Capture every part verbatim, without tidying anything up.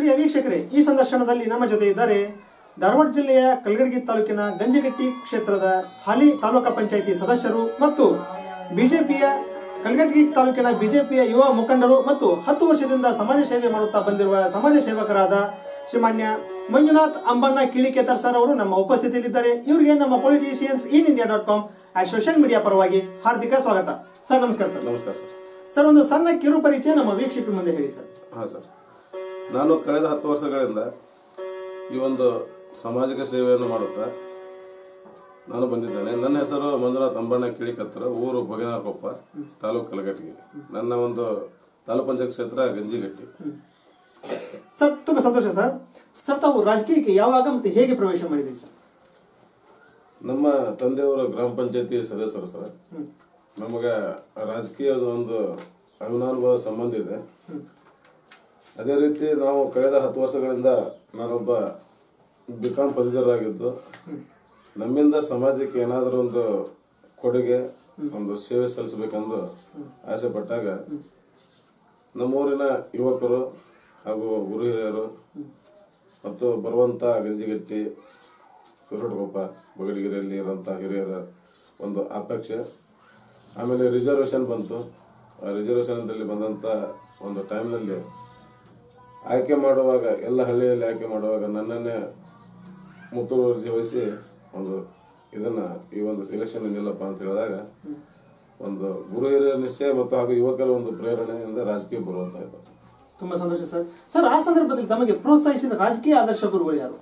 ಪ್ರಿಯ ವೀಕ್ಷಕರೇ, ಈ ಸಂದರ್ಶನದಲ್ಲಿ ನಮ್ಮ ಜೊತೆ ಇದ್ದಾರೆ ಧಾರವಾಡ ಜಿಲ್ಲೆಯ ಕಲಘಟಗಿ ತಾಲೂಕಿನ ಗಂಜಿಗಟ್ಟಿ ಕ್ಷೇತ್ರದ ಹಾಲಿ ತಾಲೂಕಾ ಪಂಚಾಯಿತಿ ಸದಸ್ಯರು ಮತ್ತು ಬಿಜೆಪಿಯ ಕಲಘಟಗಿ ತಾಲೂಕಿನ ಬಿಜೆಪಿಯ ಯುವ ಮುಖಂಡರು ಮತ್ತು ಹತ್ತು ವರ್ಷದಿಂದ ಸಮಾಜ ಸೇವೆ ಮಾಡುತ್ತಾ ಬಂದಿರುವ ಸಮಾಜ ಸೇವಕರಾದ ಶ್ರೀಮಾನ್ಯ ಮಂಜುನಾಥ್ ಅಂಬಣ್ಣ ಕಿಳಿಕೇತರ್ ಸರ್ ಅವರು ನಮ್ಮ ಉಪಸ್ಥಿತಿಯಲ್ಲಿದ್ದಾರೆ. ಇವರಿಗೆ ನಮ್ಮ politicians in India dot com and social media ಪರವಾಗಿ ಹಾರ್ದಿಕ ಸ್ವಾಗತ. ಸರ್ ನಮಸ್ಕಾರ. ಸರ್ ನಮಸ್ಕಾರ ಸರ್. ಸರ್ ಒಂದು ಸಣ್ಣ ಕಿರು ಪರಿಚಯ ನಮ್ಮ ವೀಕ್ಷಕರ ಮುಂದೆ ಹೇಳಿ ಸರ್. ಹಾಂ ಸರ್, ನಾನು ಕಳೆದ ಹತ್ತು ವರ್ಷಗಳಿಂದ ಈ ಒಂದು ಸಾಮಾಜಿಕ ಸೇವೆಯನ್ನು ಮಾಡುತ್ತಾ ನಾನು ಬಂದಿದ್ದೇನೆ. ನನ್ನ ಹೆಸರು ಮಂಜುನಾಥ್ ಅಂಬಣ್ಣ ಕಿಳಿಕೇತರ್, ಊರು ಬಗೇನಕೊಪ್ಪ, ತಾಲೂಕು ಕಲಘಟಗಿ. ನನ್ನ ಒಂದು ತಾಲೂಕು ಪಂಚಾಯತ್ ಕ್ಷೇತ್ರ ಗಂಜಿಗಟ್ಟಿ. ಸರ್ ತುಂಬಾ ಸಂತೋಷ ಸರ್. ಸರ್ ತಾವು ರಾಜಕೀಯಕ್ಕೆ ಯಾವಾಗ ಮತ್ತೆ ಹೇಗೆ ಪ್ರವೇಶ ಮಾಡಿದ್ರಿ ಸರ್? ನಮ್ಮ ತಂದೆಯವರು ಗ್ರಾಮ ಪಂಚಾಯತಿ ಸದಸ್ಯರು ಸರ್. ನಮಗೆ ರಾಜಕೀಯದ ಒಂದು ಅವಿನಾನುಭವ ಸಂಬಂಧ ಇದೆ. ಅದೇ ರೀತಿ ನಾವು ಕಳೆದ ಹತ್ತು ವರ್ಷಗಳಿಂದ ನಾನೊಬ್ಬ ಬಿ ಕಾಮ್ ಪದವೀಧರರಾಗಿದ್ದು, ನಮ್ಮಿಂದ ಸಮಾಜಕ್ಕೆ ಏನಾದರೂ ಒಂದು ಕೊಡುಗೆ, ಒಂದು ಸೇವೆ ಸಲ್ಲಿಸಬೇಕೆಂದು ಆಸೆ ಪಟ್ಟಾಗ ನಮ್ಮೂರಿನ ಯುವಕರು ಹಾಗೂ ಗುರು ಹಿರಿಯರು ಮತ್ತು ಬರುವಂತ ಗಂಜಿಗಟ್ಟಿ, ಸುರಟಕೊಪ್ಪ, ಬಗಡಗಿರಿಯಲ್ಲಿ ಇರುವಂತ ಹಿರಿಯರ ಒಂದು ಅಪೇಕ್ಷೆ, ಆಮೇಲೆ ರಿಸರ್ವೇಶನ್ ಬಂತು. ಆ ರಿಸರ್ವೇಶನ್ದಲ್ಲಿ ಬಂದಂತ ಒಂದು ಟೈಮ್ನಲ್ಲಿ ಆಯ್ಕೆ ಮಾಡುವಾಗ, ಎಲ್ಲ ಹಳ್ಳಿಯಲ್ಲಿ ಆಯ್ಕೆ ಮಾಡುವಾಗ ನನ್ನನ್ನೇ ಮುತುವರ್ಜಿ ವಹಿಸಿ ಒಂದು ಇದನ್ನ ಈ ಒಂದು ಎಲೆಕ್ಷನ್ ನಿಲ್ಲಪ್ಪ ಅಂತ ಹೇಳಿದಾಗ ಒಂದು ಗುರು ಹಿರಿಯರ ನಿಶ್ಚಯ ಮತ್ತು ಹಾಗೂ ಯುವಕರ ಒಂದು ಪ್ರೇರಣೆಯಿಂದ ರಾಜಕೀಯ ಬರುವಂತ ಇತ್ತು. ತುಂಬಾ ಸಂತೋಷ ಸರ್. ಸರ್ ಆ ಸಂದರ್ಭದಲ್ಲಿ ತಮಗೆ ಪ್ರೋತ್ಸಾಹಿಸಿದ ರಾಜಕೀಯ ಆದರ್ಶ ಗುರುಗಳು ಯಾರು?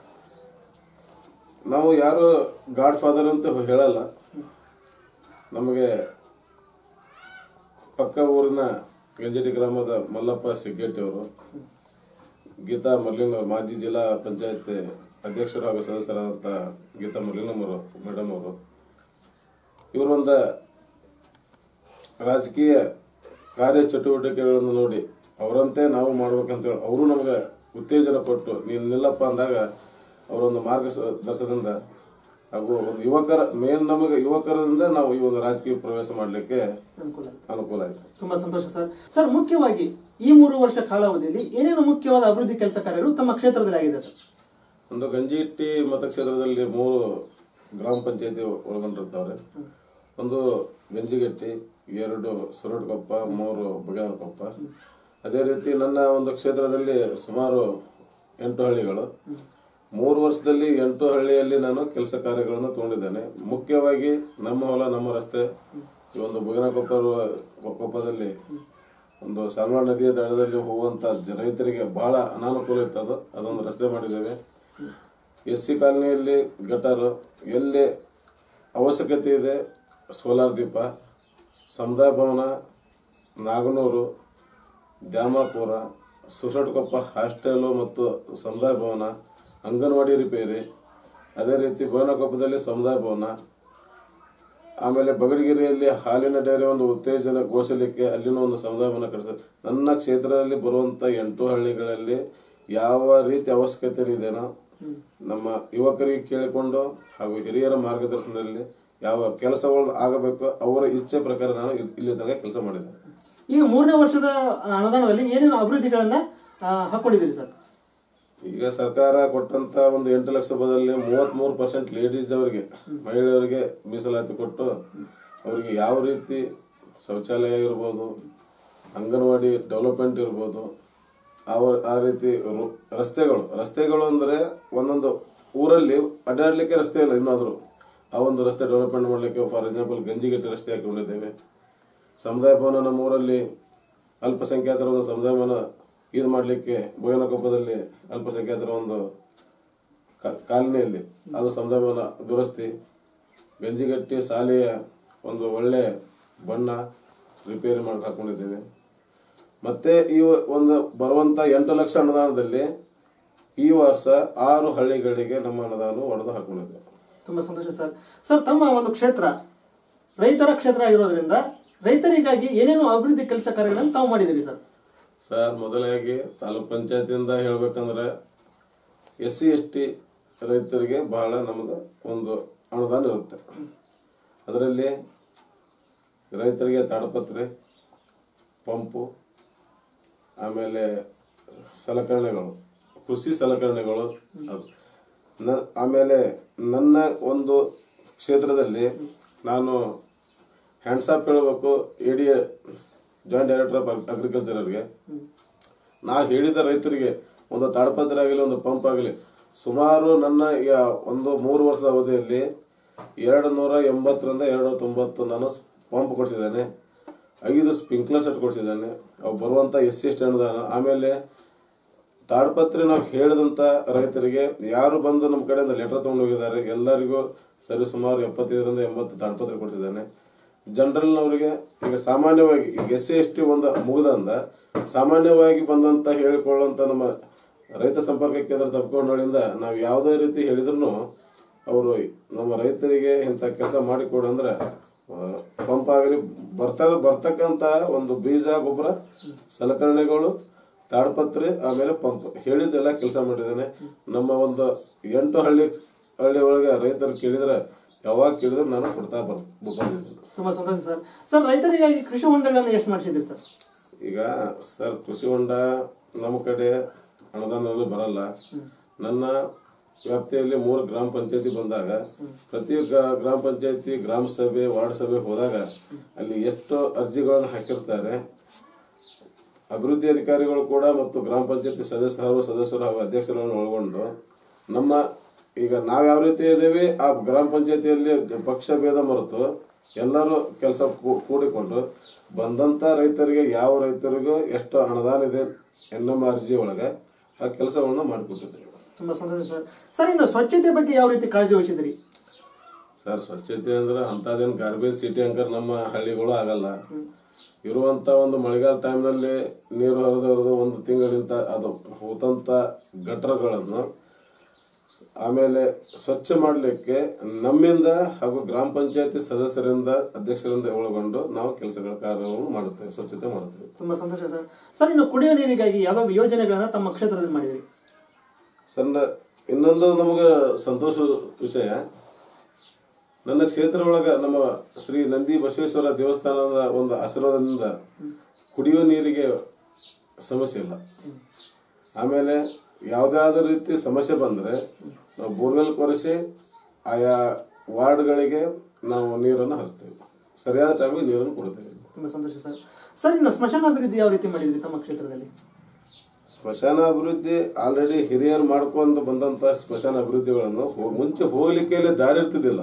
ನಾವು ಯಾರು ಗಾಡ್ ಫಾದರ್ ಅಂತ ಹೇಳಲ್ಲ. ನಮಗೆ ಪಕ್ಕ ಊರಿನ ಗಂಜಿಟಿ ಗ್ರಾಮದ ಮಲ್ಲಪ್ಪ ಸಿಗ್ಗೆಟ್ಟಿ ಅವರು, ಗೀತಾ ಮರ್ಲಿನ್ ಅವರು, ಮಾಜಿ ಜಿಲ್ಲಾ ಪಂಚಾಯತ್ ಅಧ್ಯಕ್ಷರು ಹಾಗೂ ಸದಸ್ಯರಾದಂಥ ಗೀತಾ ಮರ್ಲಿನಮ್ಮರು ಮೇಡಮ್ ಅವರು, ಇವರೊಂದ ರಾಜಕೀಯ ಕಾರ್ಯ ಚಟುವಟಿಕೆಗಳನ್ನು ನೋಡಿ ಅವರಂತೆ ನಾವು ಮಾಡ್ಬೇಕಂತ ಹೇಳಿ ಅವರು ನಮಗೆ ಉತ್ತೇಜನ ಕೊಟ್ಟು ನೀನು ನಿಲ್ಲಪ್ಪ ಅಂದಾಗ ಅವರೊಂದು ಮಾರ್ಗದರ್ಶನದಿಂದ ಹಾಗೂ ಒಂದು ಯುವಕರ ಮೇನ್ ನಮಗೆ ಯುವಕರಿಂದ ನಾವು ಈ ಒಂದು ರಾಜಕೀಯ ಪ್ರವೇಶ ಮಾಡಲಿಕ್ಕೆ ಅನುಕೂಲ ಆಯಿತು. ತುಂಬಾ ಸಂತೋಷ ಸರ್. ಸರ್ ಮುಖ್ಯವಾಗಿ ಈ ಮೂರು ವರ್ಷ ಕಾಲಾವಧಿಯಲ್ಲಿ ಏನೇನು ಮುಖ್ಯವಾದ ಅಭಿವೃದ್ಧಿ ಕೆಲಸ ಕಾರ್ಯಗಳು ತಮ್ಮ ಕ್ಷೇತ್ರದಲ್ಲಿ ಆಗಿದೆ ಸರ್? ಒಂದು ಗಂಜಿಗಟ್ಟಿ ಮತಕ್ಷೇತ್ರದಲ್ಲಿ ಮೂರು ಗ್ರಾಮ ಪಂಚಾಯತಿ ಒಳಗೊಂಡಿರ್ತಾವ್ರೆ. ಒಂದು ಗಂಜಿಗಟ್ಟಿ, ಎರಡು ಸುರಟಕೊಪ್ಪ, ಮೂರು ಬಗೇನಕೊಪ್ಪ. ಅದೇ ರೀತಿ ನನ್ನ ಒಂದು ಕ್ಷೇತ್ರದಲ್ಲಿ ಸುಮಾರು ಎಂಟು ಹಳ್ಳಿಗಳು. ಮೂರು ವರ್ಷದಲ್ಲಿ ಎಂಟು ಹಳ್ಳಿಯಲ್ಲಿ ನಾನು ಕೆಲಸ ಕಾರ್ಯಗಳನ್ನು ತಗೊಂಡಿದ್ದೇನೆ. ಮುಖ್ಯವಾಗಿ ನಮ್ಮ ಹೊಲ ನಮ್ಮ ರಸ್ತೆ, ಈ ಒಂದು ಬಗೇನಕೊಪ್ಪ ಕೊಪ್ಪದಲ್ಲಿ ಒಂದು ಸಾಲ್ವಾ ನದಿಯ ದಡದಲ್ಲಿ ಹೋಗುವಂತ ರೈತರಿಗೆ ಬಹಳ ಅನಾನುಕೂಲ ಇರ್ತದ, ಅದೊಂದು ರಸ್ತೆ ಮಾಡಿದ್ದೇವೆ. ಎಸ್ ಸಿ ಕಾಲನಿಯಲ್ಲಿ ಗಟರ್, ಎಲ್ಲಿ ಅವಶ್ಯಕತೆ ಇದೆ ಸೋಲಾರ್ ದೀಪ, ಸಮುದಾಯ ಭವನ, ನಾಗನೂರು, ದ್ಯಾಮಾಪುರ, ಸುರಟಕೊಪ್ಪ ಹಾಸ್ಟೆಲ್ ಮತ್ತು ಸಮುದಾಯ ಭವನ, ಅಂಗನವಾಡಿ ರಿಪೇರಿ, ಅದೇ ರೀತಿ ಬಗೇನಕೊಪ್ಪದಲ್ಲಿ ಸಮುದಾಯ ಭವನ, ಆಮೇಲೆ ಬಗಡಗಿರಿಯಲ್ಲಿ ಹಾಲಿನ ಡೈರಿ ಒಂದು ಉತ್ತೇಜನಗೊಳಿಸಲಿಕ್ಕೆ ಅಲ್ಲಿನ ಒಂದು ಸಮುದಾಯ ಭವನ ಕಟ್ಟಿಸ. ನನ್ನ ಕ್ಷೇತ್ರದಲ್ಲಿ ಬರುವಂತ ಎಂಟು ಹಳ್ಳಿಗಳಲ್ಲಿ ಯಾವ ರೀತಿ ಅವಶ್ಯಕತೆ ಇದೆನೋ ನಮ್ಮ ಯುವಕರಿಗೆ ಕೇಳಿಕೊಂಡು ಹಾಗೂ ಹಿರಿಯರ ಮಾರ್ಗದರ್ಶನದಲ್ಲಿ ಯಾವ ಕೆಲಸಗಳು ಆಗಬೇಕು ಅವರ ಇಚ್ಛೆ ಪ್ರಕಾರ ನಾನು ಇಲ್ಲಿ ತನಕ ಕೆಲಸ ಮಾಡಿದ್ದೇನೆ. ಈಗ ಮೂರನೇ ವರ್ಷದ ಅನುದಾನದಲ್ಲಿ ಏನೇನು ಅಭಿವೃದ್ಧಿಗಳನ್ನ ಹಾಕೊಂಡಿದ್ದೀರಿ ಸರ್? ಈಗ ಸರ್ಕಾರ ಕೊಟ್ಟಂತ ಒಂದು ಎಂಟು ಲಕ್ಷ ಬದಲಿ ಮೂವತ್ತ್ ಮೂರು ಪರ್ಸೆಂಟ್ ಲೇಡೀಸ್ ಅವರಿಗೆ, ಮಹಿಳೆಯರಿಗೆ ಮೀಸಲಾತಿ ಕೊಟ್ಟು ಅವರಿಗೆ ಯಾವ ರೀತಿ ಶೌಚಾಲಯ ಇರ್ಬೋದು, ಅಂಗನವಾಡಿ ಡೆವಲಪ್ಮೆಂಟ್ ಇರ್ಬೋದು, ಆ ರೀತಿ ರಸ್ತೆಗಳು ರಸ್ತೆಗಳು ಅಂದ್ರೆ ಒಂದೊಂದು ಊರಲ್ಲಿ ಅಡ್ಡಾಡ್ಲಿಕ್ಕೆ ರಸ್ತೆ ಇಲ್ಲ ಇನ್ನಾದ್ರು, ಆ ಒಂದು ರಸ್ತೆ ಡೆವಲಪ್ಮೆಂಟ್ ಮಾಡ್ಲಿಕ್ಕೆ ಫಾರ್ ಎಕ್ಸಾಂಪಲ್ ಗಂಜಿಗಟ್ಟಿ ರಸ್ತೆ ಹಾಕೊಂಡಿದ್ದೇವೆ. ಸಮುದಾಯ ಭವನ ನಮ್ಮ ಊರಲ್ಲಿ ಅಲ್ಪಸಂಖ್ಯಾತರ ಒಂದು ಸಮುದಾಯ ಭವನ ಇದು ಮಾಡ್ಲಿಕ್ಕೆ ಬಗೇನಕೊಪ್ಪದಲ್ಲಿ ಅಲ್ಪಸಂಖ್ಯಾತರ ಒಂದು ಕಾಲನಿಯಲ್ಲಿ ಅದು ಸಮುದಾಯ ಭವನ ದುರಸ್ತಿ, ಗಂಜಿಗಟ್ಟಿ ಶಾಲೆಯ ಒಂದು ಒಳ್ಳೆ ಬಣ್ಣ ರಿಪೇರಿ ಮಾಡಿ ಹಾಕೊಂಡಿದ್ದೇವೆ. ಮತ್ತೆ ಈ ಒಂದು ಬರುವಂತ ಎಂಟು ಲಕ್ಷ ಅನುದಾನದಲ್ಲಿ ಈ ವರ್ಷ ಆರು ಹಳ್ಳಿಗಳಿಗೆ ನಮ್ಮ ಅನುದಾನ ಒಡೆದು ಹಾಕೊಂಡಿದ್ದೇವೆ. ತುಂಬಾ ಸಂತೋಷ ಸರ್. ಸರ್ ತಮ್ಮ ಒಂದು ಕ್ಷೇತ್ರ ರೈತರ ಕ್ಷೇತ್ರ ಆಗಿರೋದ್ರಿಂದ ರೈತರಿಗಾಗಿ ಏನೇನು ಅಭಿವೃದ್ಧಿ ಕೆಲಸ ಕಾರ್ಯಗಳನ್ನು ತಾವು ಮಾಡಿದಿರಿ ಸರ್? ಸರ್ ಮೊದಲಾಗಿ ತಾಲೂಕ್ ಪಂಚಾಯತಿಯಿಂದ ಹೇಳ್ಬೇಕಂದ್ರೆ ಎಸ್ ಸಿ ಎಸ್ ಟಿ ರೈತರಿಗೆ ಬಹಳ ನಮ್ದು ಒಂದು ಅನುದಾನ ಇರುತ್ತೆ. ಅದರಲ್ಲಿ ರೈತರಿಗೆ ತಾಡಪತ್ರೆ, ಪಂಪು, ಆಮೇಲೆ ಸಲಕರಣೆಗಳು, ಕೃಷಿ ಸಲಕರಣೆಗಳು. ಆಮೇಲೆ ನನ್ನ ಒಂದು ಕ್ಷೇತ್ರದಲ್ಲಿ ನಾನು ಹ್ಯಾಂಡ್ಸ್ ಆಫ್ ಹೇಳಬೇಕು A D joint director of ಅಗ್ರಿಕಲ್ಚರ್ಗೆ. ನಾ ಹೇಳಿದ ರೈತರಿಗೆ ಒಂದು ತಾಡಪತ್ರೆ ಆಗಲಿ, ಒಂದು ಪಂಪ್ ಆಗಲಿ, ಸುಮಾರು ನನ್ನ ಈಗ ಒಂದು ಮೂರು ವರ್ಷದ ಅವಧಿಯಲ್ಲಿ ಎರಡು ನೂರ ಎಂಬತ್ತರಿಂದ ಎರಡು ತೊಂಬತ್ತು ನಾನು ಪಂಪ್ ಕೊಡಿಸಿದ್ದೇನೆ, ಐದು ಸ್ಪ್ರಿಂಕ್ಲರ್ ಸೆಟ್ ಕೊಡಿಸಿದ್ದೇನೆ. ಅವು ಬರುವಂತ ಎಸ್ ಸಿ ಎಸ್ ಟಿ ಅನುದಾನ. ಆಮೇಲೆ ತಾಡಪತ್ರೆ ನಾವು ಹೇಳಿದಂತ ರೈತರಿಗೆ ಯಾರು ಬಂದು ನಮ್ಮ ಕಡೆಯಿಂದ ಲೆಟರ್ ತಗೊಂಡು ಹೋಗಿದ್ದಾರೆ ಎಲ್ಲರಿಗೂ ಸರಿ ಸುಮಾರು ಎಪ್ಪತ್ತೈದರಿಂದ ಎಂಬತ್ತು ತಾಡಪತ್ರೆ ಕೊಡಿಸಿದ್ದೇನೆ. ಜನರಲ್ನವರಿಗೆ ಈಗ ಸಾಮಾನ್ಯವಾಗಿ ಈಗ ಎಸ್ ಸಿ ಎಸ್ ಟಿ ಒಂದು ಮುಗಿದಂದ ಸಾಮಾನ್ಯವಾಗಿ ಬಂದಂತ ಹೇಳಿಕೊಳ್ಳುವಂತ ನಮ್ಮ ರೈತ ಸಂಪರ್ಕ ಕೇಂದ್ರ ತಪ್ಪಿಕೊಂಡೋಳಿಂದ ನಾವು ಯಾವುದೇ ರೀತಿ ಹೇಳಿದ್ರು ಅವರು ನಮ್ಮ ರೈತರಿಗೆ ಇಂಥ ಕೆಲಸ ಮಾಡಿಕೊಡು ಅಂದ್ರೆ ಪಂಪ್ ಆಗಲಿ ಬರ್ತ ಬರ್ತಕ್ಕಂತ ಒಂದು ಬೀಜ, ಗೊಬ್ಬರ, ಸಲಕರಣೆಗಳು, ತಾಡಪತ್ರೆ, ಆಮೇಲೆ ಪಂಪ್ ಹೇಳಿದ್ದೆಲ್ಲ ಕೆಲಸ ಮಾಡಿದ್ದೇನೆ. ನಮ್ಮ ಒಂದು ಎಂಟು ಹಳ್ಳಿ ಹಳ್ಳಿ ಒಳಗೆ ರೈತರು ಕೇಳಿದ್ರೆ ಯಾವಾಗ ಕೇಳಿದ್ರು ನಾನು ಕೊಡ್ತಾ ಬಂದಿದ್ದೀನಿ. ತುಂಬಾ ಸಂತೋಷ ಸರ್. ಸರ್, ರೈತರಿಗಾಗಿ ಕೃಷಿ ಹೊಂಡಗಳನ್ನು ಎಷ್ಟು ಮಾಡಿಸಿದ್ರಿ ಸರ್? ಈಗ ಸರ್ ಕೃಷಿ ಹೊಂಡ ನಮ್ಮ ಕಡೆ ಅನುದಾನದಲ್ಲಿ ಬರಲ್ಲ. ನನ್ನ ವ್ಯಾಪ್ತಿಯಲ್ಲಿ ಮೂರು ಗ್ರಾಮ ಪಂಚಾಯತಿ ಬಂದಾಗ ಪ್ರತಿ ಗ್ರಾಮ ಪಂಚಾಯತಿ, ಗ್ರಾಮ ಸಭೆ, ವಾರ್ಡ್ ಸಭೆ ಹೋದಾಗ ಅಲ್ಲಿ ಎಷ್ಟು ಅರ್ಜಿಗಳನ್ನು ಹಾಕಿರ್ತಾರೆ. ಅಭಿವೃದ್ಧಿ ಅಧಿಕಾರಿಗಳು ಕೂಡ ಮತ್ತು ಗ್ರಾಮ ಪಂಚಾಯತಿ ಸದಸ್ಯರು ಸದಸ್ಯರು ಹಾಗೂ ಅಧ್ಯಕ್ಷರನ್ನು ಒಳಗೊಂಡು ನಮ್ಮ ಈಗ ನಾವ್ ಯಾವ ರೀತಿ ಇದ್ದೇವೆ ಆ ಗ್ರಾಮ ಪಂಚಾಯತಿಯಲ್ಲಿ ಪಕ್ಷ ಭೇದ ಮರೆತು ಎಲ್ಲರೂ ಕೆಲಸ ಕೂಡಿಕೊಂಡು ಬಂದಂತ ರೈತರಿಗೆ ಯಾವ ರೈತರಿಗೂ ಎಷ್ಟು ಅನುದಾನ ಇದೆ ಎನ್ನುವ ಅರ್ಜಿ ಒಳಗೆ ಆ ಕೆಲಸವನ್ನು ಮಾಡಿಕೊಟ್ಟಿದ್ದೇವೆ. ತುಂಬಾ ಸಂತೋಷ ಸರ್. ಸರ್, ಇನ್ನು ಸ್ವಚ್ಛತೆ ಬಗ್ಗೆ ಯಾವ ರೀತಿ ಕಾಳಜಿ ವಹಿಸಿದ್ರಿ? ಸರ್, ಸ್ವಚ್ಛತೆ ಅಂದ್ರೆ ಅಂತದೇನು ಗಾರ್ಬೇಜ್ ಸಿಟಿ ಅಂಕರ್ ನಮ್ಮ ಹಳ್ಳಿಗಳು ಆಗಲ್ಲ. ಇರುವಂತ ಒಂದು ಮಳೆಗಾಲ ಟೈಮ್ನಲ್ಲಿ ನೀರು ಹರಿದು ಹರಿದು ಒಂದು ತಿಂಗಳಿಂದ ಅದು ಹೋದಂತ ಗಟರಗಳನ್ನು ಆಮೇಲೆ ಸ್ವಚ್ಛ ಮಾಡಲಿಕ್ಕೆ ನಮ್ಮಿಂದ ಹಾಗೂ ಗ್ರಾಮ ಪಂಚಾಯತಿ ಸದಸ್ಯರಿಂದ, ಅಧ್ಯಕ್ಷರಿಂದ ಒಳಗೊಂಡು ನಾವು ಕೆಲಸಗಳ ಕಾರ್ಯವನ್ನು ಮಾಡುತ್ತೇವೆ, ಸ್ವಚ್ಛತೆ ಮಾಡುತ್ತೇವೆ. ತುಂಬಾ ಸಂತೋಷ ಸರ್. ಸರ್, ಇನ್ನು ಕುಡಿಯುವ ನೀರಿಗಾಗಿ ಯಾವ ಯೋಜನೆಗಳನ್ನ ತಮ್ಮ ಕ್ಷೇತ್ರದಲ್ಲಿ ಮಾಡಿದ್ರಿ? ಸರ್, ಇನ್ನೊಂದು ನಮಗೆ ಸಂತೋಷ ವಿಷಯ, ನನ್ನ ಕ್ಷೇತ್ರ ಒಳಗ ನಮ್ಮ ಶ್ರೀ ನಂದಿ ಬಸವೇಶ್ವರ ದೇವಸ್ಥಾನದ ಒಂದು ಆಶೀರ್ವಾದದಿಂದ ಕುಡಿಯುವ ನೀರಿಗೆ ಸಮಸ್ಯೆ ಇಲ್ಲ. ಆಮೇಲೆ ಯಾವುದಾದ್ರೂ ರೀತಿ ಸಮಸ್ಯೆ ಬಂದ್ರೆ ನಾವು ಬೋರ್ವೆಲ್ ಕೊರೆಸಿ ಆಯಾ ವಾರ್ಡ್ಗಳಿಗೆ ನಾವು ನೀರನ್ನು ಹರಿಸ್ತೇವೆ, ಸರಿಯಾದ ಟೈಮಿಗೆ ನೀರನ್ನು ಕೊಡ್ತೇವೆ. ತುಂಬಾ ಸಂತೋಷ ಸರ್. ಸರ್, ಇನ್ನು ಸ್ಮಶಾನ ಅಭಿವೃದ್ಧಿ ಯಾವ ರೀತಿ ಮಾಡಿದ್ರಿ ತಮ್ಮ ಕ್ಷೇತ್ರದಲ್ಲಿ? ಸ್ಮಶಾನ ಅಭಿವೃದ್ಧಿ ಆಲ್ರೆಡಿ ಹಿರಿಯರು ಮಾಡ್ಕೊಂಡು ಬಂದಂತ ಸ್ಮಶಾನ ಅಭಿವೃದ್ಧಿಗಳನ್ನು ಮುಂಚೆ ಹೋಗ್ಲಿಕ್ಕೆ ದಾರಿ ಇರ್ತಿದ್ದಿಲ್ಲ.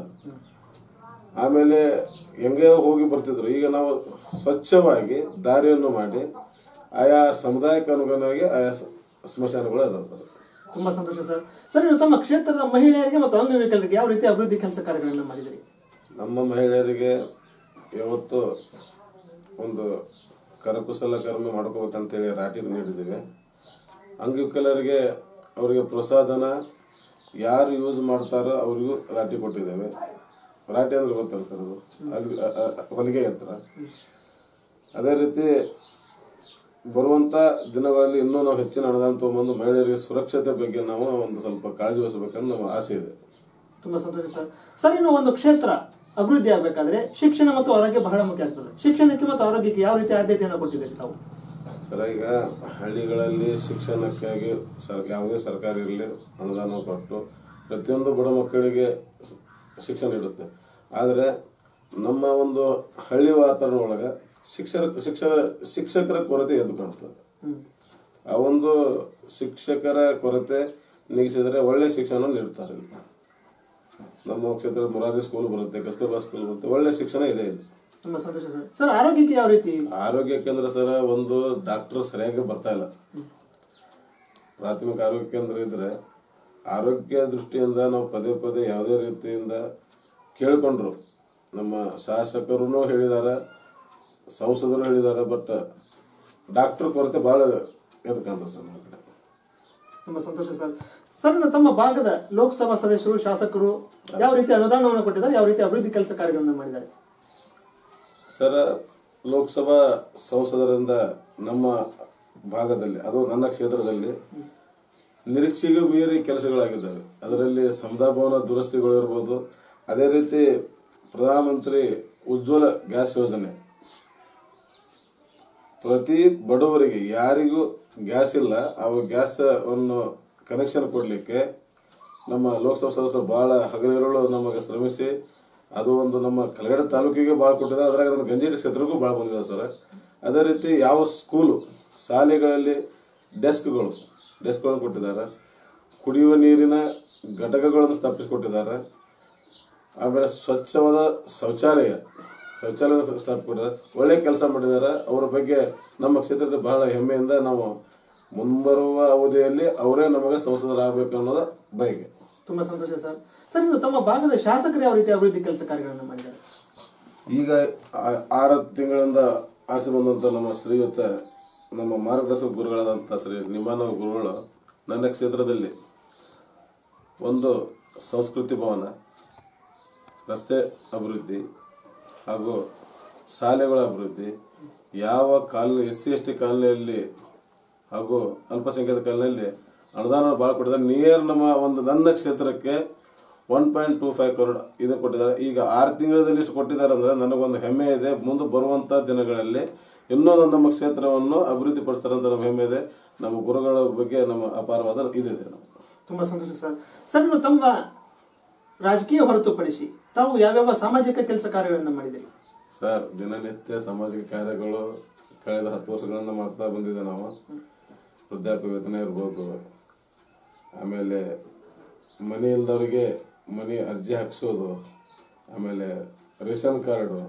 ಆಮೇಲೆ ಹೆಂಗೆ ಹೋಗಿ ಬರ್ತಿದ್ರು. ಈಗ ನಾವು ಸ್ವಚ್ಛವಾಗಿ ದಾರಿಯನ್ನು ಮಾಡಿ ಆಯಾ ಸಮುದಾಯಕ್ಕೆ ಅನುಗುಣವಾಗಿ ಆಯಾ ಸ್ಮಶಾನಗಳು ಅದಾವ ಸರ್. ತುಂಬಾ ಸಂತೋಷ ಸರ್. ಸರ್, ನೀವು ತಮ್ಮ ಕ್ಷೇತ್ರದ ಮಹಿಳೆಯರಿಗೆ ಮತ್ತು ಅಂಗವಿಕಲರಿಗೆ ಯಾವ ರೀತಿ ಅಭಿವೃದ್ಧಿ ಕೆಲಸ ಕಾರ್ಯಗಳನ್ನು ಮಾಡಿದಿರಿ? ನಮ್ಮ ಮಹಿಳೆಯರಿಗೆ ಯಾವತ್ತು ಒಂದು ಕರಕುಶಲ ಕರ್ಮ ಮಾಡ್ಕೋಬೇಕಂತೇಳಿ ರಾಟಿ ನೀಡಿದ್ದೇವೆ. ಅಂಗವಿಕಲರಿಗೆ ಅವರಿಗೆ ಪ್ರೋತ್ಸಾಹನ ಯಾರು ಯೂಸ್ ಮಾಡ್ತಾರೋ ಅವ್ರಿಗೂ ರಾಟಿ ಕೊಟ್ಟಿದ್ದೇವೆ. ರಾಟಿ ಅಂದ್ರೆ ಗೊತ್ತಲ್ಲ ಸರ್, ಅದು ಅಲ್ಲಿ ಹೊಲಿಗೆ ಯಂತ್ರ. ಅದೇ ರೀತಿ ಬರುವಂತ ದಿನಗಳಲ್ಲಿ ಇನ್ನೂ ನಾವು ಹೆಚ್ಚಿನ ಅನುದಾನ ತಗೊಂಡು ಮಹಿಳೆಯರಿಗೆ ಸುರಕ್ಷತೆ ಬಗ್ಗೆ ನಾವು ಒಂದು ಸ್ವಲ್ಪ ಕಾಳಜಿ ವಹಿಸಬೇಕಂತ ನಮ್ಮ ಆಸೆ ಇದೆ. ತುಂಬಾ ಸಂತೋಷ ಸರ್. ಸರ್, ಇನ್ನು ಒಂದು ಕ್ಷೇತ್ರ ಅಭಿವೃದ್ಧಿ ಆಗಬೇಕಾದ್ರೆ ಶಿಕ್ಷಣ ಮತ್ತು ಆರೋಗ್ಯ ಬಹಳ ಮುಖ್ಯ ಆಗ್ತದೆ. ಶಿಕ್ಷಣಕ್ಕೆ ಮತ್ತು ಆರೋಗ್ಯಕ್ಕೆ ಯಾವ ರೀತಿ ಆದ್ಯತೆಯನ್ನು ಕೊಟ್ಟಿದ್ದೀರಿ ತಾವು? ಸರ್, ಈಗ ಹಳ್ಳಿಗಳಲ್ಲಿ ಶಿಕ್ಷಣಕ್ಕಾಗಿ ಯಾವುದೇ ಸರ್ಕಾರ ಇರಲಿ ಅನುದಾನ ಕೊಟ್ಟು ಪ್ರತಿಯೊಂದು ಬಡ ಮಕ್ಕಳಿಗೆ ಶಿಕ್ಷಣ ಇಡುತ್ತೆ. ಆದರೆ ನಮ್ಮ ಒಂದು ಹಳ್ಳಿ ವಾತಾವರಣ ಒಳಗೆ ಶಿಕ್ಷಕ ಶಿಕ್ಷಣ ಶಿಕ್ಷಕರ ಕೊರತೆ ಎದ್ದು ಕಾಣ್ತದೆ. ಆ ಒಂದು ಶಿಕ್ಷಕರ ಕೊರತೆ ನೀಗಿಸಿದರೆ ಒಳ್ಳೆ ಶಿಕ್ಷಣ ನೀಡ್ತಾರೆ. ನಮ್ಮ ಕ್ಷೇತ್ರ ಮುರಾರಿ ಸ್ಕೂಲ್ ಬರುತ್ತೆ, ಕಸ್ತೂರ್ಬಾ ಸ್ಕೂಲ್ ಬರುತ್ತೆ, ಒಳ್ಳೆ ಶಿಕ್ಷಣ ಇದೆ ಇಲ್ಲಿ. ತುಂಬಾ ಸಂತೋಷ ಸರ್. ಸರ್, ಆರೋಗ್ಯಕ್ಕೆ ಯಾವ ರೀತಿ? ಆರೋಗ್ಯ ಕೇಂದ್ರ ಸರ್ ಒಂದು ಡಾಕ್ಟರ್ ಸರಿಯಾಗಿ ಬರ್ತಾ ಇಲ್ಲ. ಪ್ರಾಥಮಿಕ ಆರೋಗ್ಯ ಕೇಂದ್ರ ಇದ್ರೆ ಆರೋಗ್ಯ ದೃಷ್ಟಿಯಿಂದ ನಾವು ಪದೇ ಪದೇ ಯಾವುದೇ ರೀತಿಯಿಂದ ಕೇಳಿಕೊಂಡ್ರು. ನಮ್ಮ ಶಾಸಕರು ಹೇಳಿದಾರ, ಸಂಸದರು ಹೇಳಿದಾರೆ, ಬಟ್ ಡಾಕ್ಟರ್ ಕೊರತೆ ಬಹಳ ಎದಕ್ಕಂತ ಸರ್ ನಮ್ಮ ಕಡೆ. ತುಂಬಾ ಸಂತೋಷ ಸರ್. ಸರ್, ತಮ್ಮ ಭಾಗದ ಲೋಕಸಭಾ ಸದಸ್ಯರು, ಶಾಸಕರು ಯಾವ ರೀತಿ ಅನುದಾನವನ್ನು ಕೊಟ್ಟಿದ್ದಾರೆ, ಯಾವ ರೀತಿ ಅಭಿವೃದ್ಧಿ ಕೆಲಸ ಕಾರ್ಯಗಳನ್ನು ಮಾಡಿದ್ದಾರೆ? ಸರ್, ಲೋಕಸಭಾ ಸಂಸದರಿಂದ ನಮ್ಮ ಭಾಗದಲ್ಲಿ, ಅದು ನನ್ನ ಕ್ಷೇತ್ರದಲ್ಲಿ ನಿರೀಕ್ಷೆಗೂ ಮೀರಿ ಕೆಲಸಗಳಾಗಿದ್ದಾವೆ. ಅದರಲ್ಲಿ ಸಮುದಾಯ ಭವನ ದುರಸ್ತಿಗಳು ಇರ್ಬೋದು, ಅದೇ ರೀತಿ ಪ್ರಧಾನಮಂತ್ರಿ ಉಜ್ವಲ ಗ್ಯಾಸ್ ಯೋಜನೆ ಪ್ರತಿ ಬಡವರಿಗೆ ಯಾರಿಗೂ ಗ್ಯಾಸ್ ಇಲ್ಲ ಅವ ಗ್ಯಾಸ್ ಅನ್ನು ಕನೆಕ್ಷನ್ ಕೊಡ್ಲಿಕ್ಕೆ ನಮ್ಮ ಲೋಕಸಭಾ ಸದಸ್ಯರು ಬಹಳ ಹಗಲಿರುಳು ನಮಗೆ ಶ್ರಮಿಸಿ ಅದು ಒಂದು ನಮ್ಮ ಕಲಗಡ ತಾಲೂಕಿಗೆ ಭಾಳ ಕೊಟ್ಟಿದ್ದಾರೆ. ಅದ್ರಾಗ ನಮ್ಮ ಗಂಜಿಗಟ್ಟಿ ಕ್ಷೇತ್ರಕ್ಕೂ ಭಾಳ ಬಂದಿದೆ ಸರ್. ಅದೇ ರೀತಿ ಯಾವ ಸ್ಕೂಲು ಶಾಲೆಗಳಲ್ಲಿ ಡೆಸ್ಕ್ಗಳು ಡೆಸ್ಕ್ಗಳನ್ನು ಕೊಟ್ಟಿದ್ದಾರೆ, ಕುಡಿಯುವ ನೀರಿನ ಘಟಕಗಳನ್ನು ಸ್ಥಾಪಿಸಿಕೊಟ್ಟಿದ್ದಾರೆ. ಆಮೇಲೆ ಸ್ವಚ್ಛವಾದ ಶೌಚಾಲಯ ಶೌಚಾಲಯ ಸ್ಥಾಪಿಸಿಕೊಟ್ಟಿದ್ದಾರೆ. ಒಳ್ಳೆ ಕೆಲಸ ಮಾಡಿದ್ದಾರೆ. ಅವರ ಬಗ್ಗೆ ನಮ್ಮ ಕ್ಷೇತ್ರದ ಬಹಳ ಹೆಮ್ಮೆಯಿಂದ ನಾವು ಮುಂಬರುವ ಅವಧಿಯಲ್ಲಿ ಅವರೇ ನಮಗೆ ಸಂಸದರಾಗಬೇಕು ಅನ್ನೋದು ಬಯಕೆ. ತುಂಬಾ ಸಂತೋಷ ಸರ್. ಸರ್, ಇನ್ನು ತಮ್ಮ ಭಾಗದ ಶಾಸಕರು ಯಾವ ರೀತಿ ಅಭಿವೃದ್ಧಿ ಕೆಲಸ ಕಾರ್ಯಗಳನ್ನು ಮಾಡಿದ್ದಾರೆ? ಈಗ ಆರು ತಿಂಗಳಿಂದ ಆಸೆ ಬಂದಂತ ನಮ್ಮ ಶ್ರೀಯುತ ನಮ್ಮ ಮಾರ್ಗದರ್ಶಕ ಗುರುಗಳಾದಂಥ ಶ್ರೀ ನಿಮಾನವ ಗುರುಗಳು ನನ್ನ ಕ್ಷೇತ್ರದಲ್ಲಿ ಒಂದು ಸಂಸ್ಕೃತಿ ಭವನ, ರಸ್ತೆ ಅಭಿವೃದ್ಧಿ ಹಾಗೂ ಶಾಲೆಗಳ ಅಭಿವೃದ್ಧಿ, ಯಾವ colony S C S T ಕಾಲನಿಯಲ್ಲಿ ಹಾಗೂ ಅಲ್ಪಸಂಖ್ಯಾತ ಕಾಲನಿಯಲ್ಲಿ ಅನುದಾನ ಭಾಳ ಕೊಟ್ಟಿದ್ದಾರೆ. ನಿಯರ್ ನಮ್ಮ ಒಂದು ನನ್ನ ಕ್ಷೇತ್ರಕ್ಕೆ one point two five crore ಇದನ್ನು ಕೊಟ್ಟಿದ್ದಾರೆ. ಈಗ ಆರು ತಿಂಗಳಲ್ಲಿ ಇಷ್ಟು ಕೊಟ್ಟಿದ್ದಾರೆ ಅಂದ್ರೆ ನನಗೊಂದು ಹೆಮ್ಮೆ ಇದೆ. ಮುಂದೆ ಬರುವಂತ ದಿನಗಳಲ್ಲಿ ಇನ್ನೊಂದು ನಮ್ಮ ಕ್ಷೇತ್ರವನ್ನು ಅಭಿವೃದ್ಧಿ ಪಡಿಸ್ತಾರೆ ಅಂತ ನಮ್ಮ ಹೆಮ್ಮೆ ಇದೆ. ನಮ್ಮ ಗುರುಗಳ ಬಗ್ಗೆ ನಮ್ಮ ಅಪಾರವಾದ ಇದಿದೆ. ತುಂಬಾ ಸಂತೋಷ ಸರ್. ಸರ್, ನೀವು ತಮ್ಮ ರಾಜಕೀಯ ಹೊರತುಪಡಿಸಿ ತಾವು ಯಾವ್ಯಾವ ಸಾಮಾಜಿಕ ಕೆಲಸ ಕಾರ್ಯಗಳನ್ನು ಮಾಡಿದ್ದೀರಿ? ಸರ್, ದಿನನಿತ್ಯ ಸಾಮಾಜಿಕ ಕಾರ್ಯಗಳು ಕಳೆದ ಹತ್ತು ವರ್ಷಗಳಿಂದ ಮಾಡ್ತಾ ಬಂದಿದೆ. ನಾವು ವೃದ್ಧಾಪ್ಯ ವೇತನ ಇರ್ಬೋದು, ಆಮೇಲೆ ಮನೆ ಇಲ್ದವರಿಗೆ ಮನೆ ಅರ್ಜಿ ಹಾಕ್ಸೋದು, ಆಮೇಲೆ ರೇಷನ್ ಕಾರ್ಡು.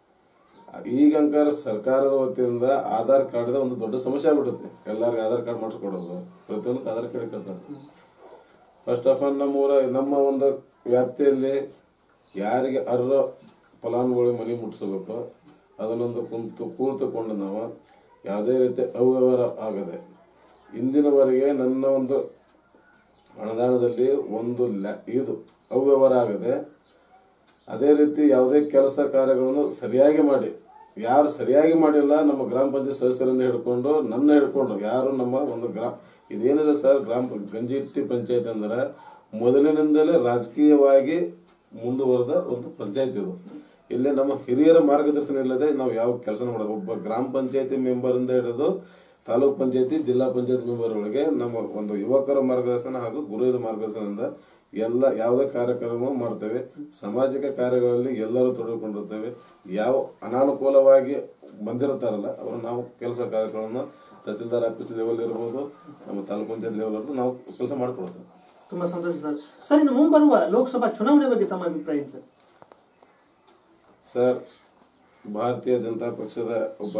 ಈಗಂಕಾರ ಸರ್ಕಾರದ ವತಿಯಿಂದ ಆಧಾರ್ ಕಾರ್ಡ್ ಒಂದು ದೊಡ್ಡ ಸಮಸ್ಯೆ ಆಗ್ಬಿಡುತ್ತೆ. ಎಲ್ಲರಿಗೂ ಆಧಾರ್ ಕಾರ್ಡ್ ಮಾಡಿಸ್ಕೊಡೋದು, ಪ್ರತಿಯೊಂದಕ್ಕೆ ಆಧಾರ್ ಕಾರ್ಡ್ ಇರ್ತದೆ. ಫಸ್ಟ್ ಆಫ್ ಆಲ್ ನಮ್ಮೂರ ನಮ್ಮ ಒಂದು ವ್ಯಾಪ್ತಿಯಲ್ಲಿ ಯಾರಿಗೆ ಅರ್ಹ ಫಲಾನುಭವಿಗಳಿಗೆ ಮನೆ ಮುಟ್ಟಿಸಬೇಕು ಅದನ್ನೊಂದು ಕುಂತು ಕೂತುಕೊಂಡು ನಾವು ಯಾವುದೇ ರೀತಿ ಅವ್ಯವಹಾರ ಆಗದೆ ಇಂದಿನವರೆಗೆ ನನ್ನ ಒಂದು ಅನುದಾನದಲ್ಲಿ ಒಂದು ಇದು ಅವ್ಯವಹಾರ ಆಗದೆ ಅದೇ ರೀತಿ ಯಾವುದೇ ಕೆಲಸ ಕಾರ್ಯಗಳನ್ನು ಸರಿಯಾಗಿ ಮಾಡಿ, ಯಾರು ಸರಿಯಾಗಿ ಮಾಡಿಲ್ಲ ನಮ್ಮ ಗ್ರಾಮ ಪಂಚಾಯತ್ ಸದಸ್ಯರಿಂದ ಹಿಡ್ಕೊಂಡು ನನ್ನ ಹಿಡ್ಕೊಂಡು ಯಾರು ನಮ್ಮ ಒಂದು ಗ್ರಾಮ ಇದೇನಿದೆ ಸರ್, ಗ್ರಾಮ ಗಂಜಿಟ್ಟಿ ಪಂಚಾಯತ್ ಅಂದ್ರೆ ಮೊದಲಿನಿಂದಲೇ ರಾಜಕೀಯವಾಗಿ ಮುಂದುವರೆದ ಒಂದು ಪಂಚಾಯತ್ ಇದು. ಇಲ್ಲಿ ನಮ್ಮ ಹಿರಿಯರ ಮಾರ್ಗದರ್ಶನ ಇಲ್ಲದೆ ನಾವು ಯಾವ ಕೆಲಸ ಮಾಡೋದು. ಒಬ್ಬ ಗ್ರಾಮ ಪಂಚಾಯತಿ ಮೆಂಬರ್ ಇಂದ ಹಿಡಿದು ತಾಲೂಕ್ ಪಂಚಾಯತಿ ಜಿಲ್ಲಾ ಪಂಚಾಯತ್ ಮೆಂಬರ್ ಒಳಗೆ ನಮ್ಮ ಒಂದು ಯುವಕರ ಮಾರ್ಗದರ್ಶನ ಹಾಗೂ ಗುರುಹಿರ ಮಾರ್ಗದರ್ಶನದಿಂದ ಎಲ್ಲ ಯಾವುದೇ ಕಾರ್ಯಕ್ರಮ ಮಾಡ್ತೇವೆ. ಸಾಮಾಜಿಕ ಕಾರ್ಯಗಳಲ್ಲಿ ಎಲ್ಲರೂ ತೊಡಗಿಕೊಂಡಿರ್ತೇವೆ. ಯಾವ ಅನಾನುಕೂಲವಾಗಿ ಬಂದಿರ್ತಾರಲ್ಲ ಅವರು ನಾವು ಕೆಲಸ ಕಾರ್ಯಗಳನ್ನು ತಹಸೀಲ್ದಾರ್ ಆಫೀಸ್ ಲೆವೆಲ್ ಇರ್ಬೋದು, ನಮ್ಮ ತಾಲೂಕ್ ಪಂಚಾಯತ್ ಲೆವೆಲ್ ನಾವು ಕೆಲಸ ಮಾಡಿಕೊಡ್ತೇವೆ. ತುಂಬಾ ಸಂತೋಷ ಸರ್. ಸರ್, ಇನ್ನು ಮುಂಬರುವ ಲೋಕಸಭಾ ಚುನಾವಣೆ ಬಗ್ಗೆ ತಮ್ಮ ಅಭಿಪ್ರಾಯ ಸರ್? ಸರ್, ಭಾರತೀಯ ಜನತಾ ಪಕ್ಷದ ಒಬ್ಬ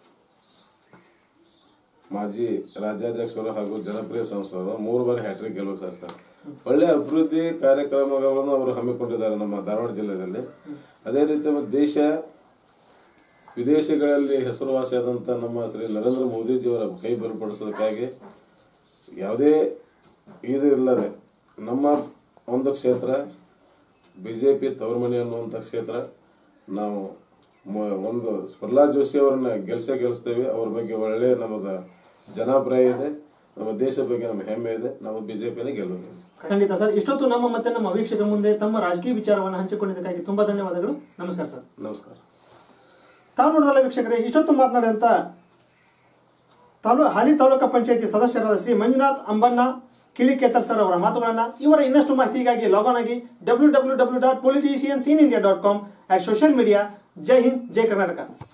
ಮಾಜಿ ರಾಜ್ಯಾಧ್ಯಕ್ಷರು ಹಾಗೂ ಜನಪ್ರಿಯ ಸಂಸದರು ಮೂರು ಬಾರಿ ಹ್ಯಾಟ್ರಿಕ್ ಗೆಲುವು ಸಾಧಿಸ್ತಾರೆ. ಒಳ್ಳೆ ಅಭಿವೃದ್ಧಿ ಕಾರ್ಯಕ್ರಮಗಳನ್ನು ಅವರು ಹಮ್ಮಿಕೊಂಡಿದ್ದಾರೆ ನಮ್ಮ ಧಾರವಾಡ ಜಿಲ್ಲೆಯಲ್ಲಿ. ಅದೇ ರೀತಿ ದೇಶ ವಿದೇಶಗಳಲ್ಲಿ ಹೆಸರುವಾಸಿಯಾದಂಥ ನಮ್ಮ ಶ್ರೀ ನರೇಂದ್ರ ಮೋದಿಜಿಯವರ ಕೈ ಬಲಪಡಿಸೋದಕ್ಕಾಗಿ ಯಾವುದೇ ಇದು ಇಲ್ಲದೆ ನಮ್ಮ ಒಂದು ಕ್ಷೇತ್ರ ಬಿಜೆಪಿ ತವರ್ಮನೆ ಅನ್ನುವಂಥ ಕ್ಷೇತ್ರ ನಾವು ಒಂದು ಪ್ರಹ್ಲಾದ್ ಜೋಶಿ ಅವರನ್ನ ಗೆಲ್ಸೇ ಗೆಲ್ಲಿಸ್ತೇವೆ. ಅವ್ರ ಬಗ್ಗೆ ಒಳ್ಳೆ ನಮ್ಮದ ಜನಾಭಿಪ್ರಾಯ ಇದೆ. ನಮ್ಮ ದೇಶದ ಬಗ್ಗೆ ನಮ್ಮ ಹೆಮ್ಮೆ ಇದೆ. ನಾವು ಬಿಜೆಪಿನೇ ಗೆಲ್ಲೋದು. ಖಂಡಿತ ಸರ್. ಇಷ್ಟೊತ್ತು ನಮ್ಮ ಮತ್ತೆ ನಮ್ಮ ವೀಕ್ಷಕ ಮುಂದೆ ತಮ್ಮ ರಾಜಕೀಯ ವಿಚಾರವನ್ನು ಹಂಚಿಕೊಂಡಿದ್ದಕ್ಕಾಗಿ ತುಂಬಾ ಧನ್ಯವಾದಗಳು. ನಮಸ್ಕಾರ ಸರ್. ನಮಸ್ಕಾರ. ತಾವು ನೋಡಿದಲ್ಲ ವೀಕ್ಷಕರೇ, ಇಷ್ಟೊತ್ತು ಮಾತನಾಡಿದಂತ ತಾಲೂ ಹಾಲಿ ತಾಲೂಕಾ ಪಂಚಾಯತಿ ಸದಸ್ಯರಾದ ಶ್ರೀ ಮಂಜುನಾಥ್ ಅಂಬಣ್ಣ ಕಿಳಿಕೇತರ್ ಸರ್ ಅವರ ಮಾತುಗಳನ್ನ ಇವರ ಇನ್ನಷ್ಟು ಮಾಹಿತಿಗಾಗಿ ಲಾಗ್ ಆಗಿ W W W dot politicians in India dot com at social media. Jai Hind, Jai Karnataka.